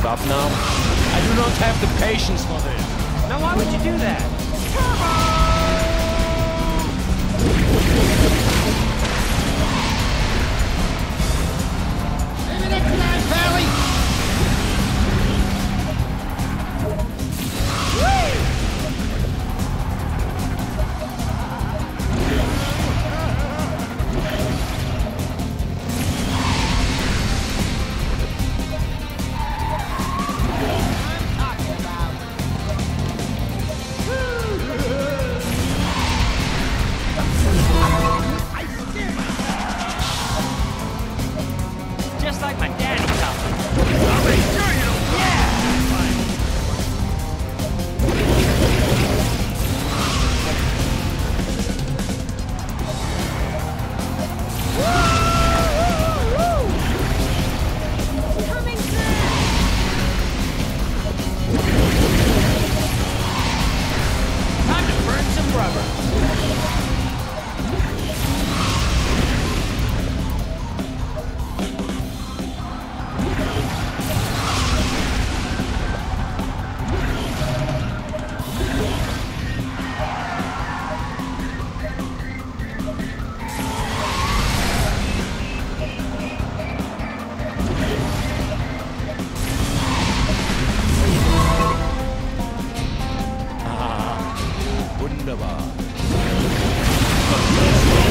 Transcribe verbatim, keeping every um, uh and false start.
give up now? I do not have the patience for this. Now why would you do that? Maybe next time, Pally! Just like my daddy taught me. I'll make sure you don't. Yeah! Coming through! Time to burn some rubber. Wunderbar.